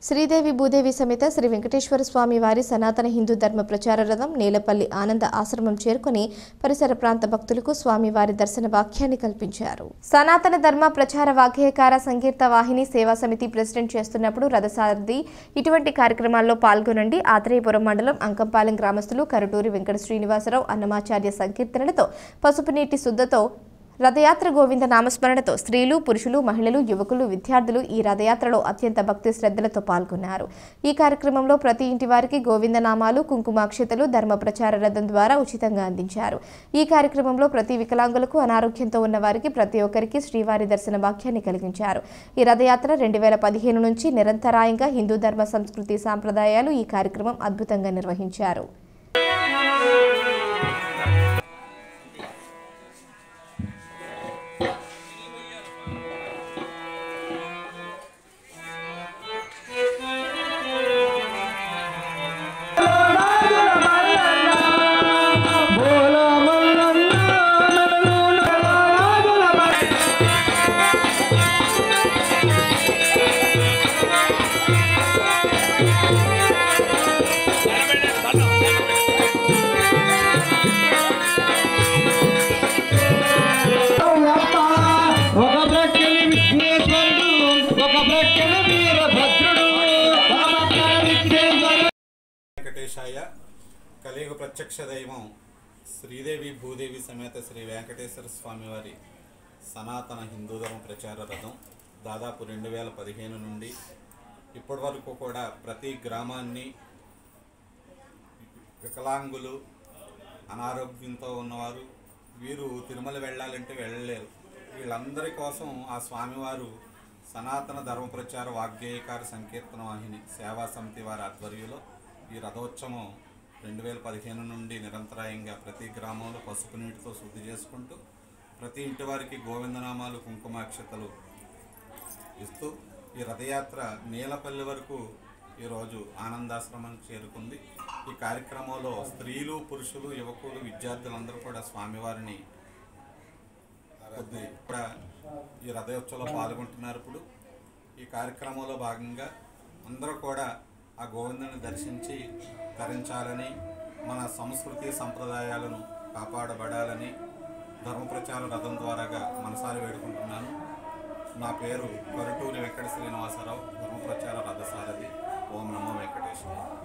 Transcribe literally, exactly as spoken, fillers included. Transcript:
శ్రీదేవి భూదేవి సమేత శ్రీ వెంకటేశ్వర స్వామి వారి సనాతన హిందూ ధర్మ ప్రచార రథం నేలపల్లి ఆనంద ఆశ్రమం చేరుకుని పరిసర ప్రాంత భక్తులకు స్వామివారి దర్శన భాగ్యాన్ని కల్పించారు. సనాతన ధర్మ ప్రచార వాగ్గేయకార సంకీర్త వాహిని సేవా సమితి ప్రెసిడెంట్ చేస్తున్నప్పుడు రథసారథి ఇటువంటి కార్యక్రమాల్లో పాల్గొనండి. ఆత్రేయపురం మండలం అంకంపాలెం గ్రామస్తులు కరటూరి వెంకట శ్రీనివాసరావు అన్నమాచార్య సంకీర్తనలతో పసుపు నీటి శుద్ధతో రథయాత్ర గోవింద నామస్మరణతో స్త్రీలు పురుషులు మహిళలు యువకులు విద్యార్థులు ఈ రథయాత్రలో అత్యంత భక్తి శ్రద్ధలతో పాల్గొన్నారు. ఈ కార్యక్రమంలో ప్రతి ఇంటి వారికి గోవింద నామాలు కుంకుమాక్షతలు ధర్మ ప్రచార రథం ద్వారా ఉచితంగా అందించారు. ఈ కార్యక్రమంలో ప్రతి వికలాంగులకు అనారోగ్యంతో ఉన్న వారికి ప్రతి ఒక్కరికి శ్రీవారి దర్శన భాగ్యాన్ని కలిగించారు. ఈ రథయాత్ర రెండు వేల పదిహేను నుంచి నిరంతరాయంగా హిందూ ధర్మ సంస్కృతి సాంప్రదాయాలు ఈ కార్యక్రమం అద్భుతంగా నిర్వహించారు. వెంకటేశాయ కలియుగ ప్రత్యక్ష దైవం శ్రీదేవి భూదేవి సమేత శ్రీ వెంకటేశ్వర స్వామి వారి సనాతన హిందూ ధర్మ ప్రచార రథం దాదాపు రెండు వేల పదిహేను నుండి ఇప్పటి వరకు కూడా ప్రతి గ్రామాన్ని వికలాంగులు అనారోగ్యంతో ఉన్నవారు వీరు తిరుమల వెళ్ళాలంటే వెళ్ళలేరు. వీళ్ళందరి కోసం ఆ స్వామివారు సనాతన ధర్మ ప్రచార వాగ్గేయకార సంకీర్తన వాహిని సేవా సమితి వారి ఆధ్వర్యంలో ఈ రథోత్సవం రెండు వేల పదిహేను నుండి నిరంతరాయంగా ప్రతి గ్రామంలో పసుపు నీటితో శుద్ధి చేసుకుంటూ ప్రతి ఇంటి వారికి గోవిందనామాలు కుంకుమాక్షతలు ఇస్తూ ఈ రథయాత్ర నీలపల్లి వరకు ఈరోజు ఆనందాశ్రమం చేరుకుంది. ఈ కార్యక్రమంలో స్త్రీలు పురుషులు యువకులు విద్యార్థులందరూ కూడా స్వామివారిని కొద్ది కూడా ఈ రథోత్సవంలో పాల్గొంటున్నారు. ఇప్పుడు ఈ కార్యక్రమంలో భాగంగా అందరూ కూడా ఆ గోవిందుని దర్శించి తరించాలని మన సంస్కృతి సంప్రదాయాలను కాపాడబడాలని ధర్మ ప్రచార రథం ద్వారాగా మనసారి వేడుకుంటున్నాను. నా పేరు కరటూరి వెంకట శ్రీనివాసరావు, ధర్మ ప్రచార రథసారథి. ఓం నమో వెంకటేశ్వర.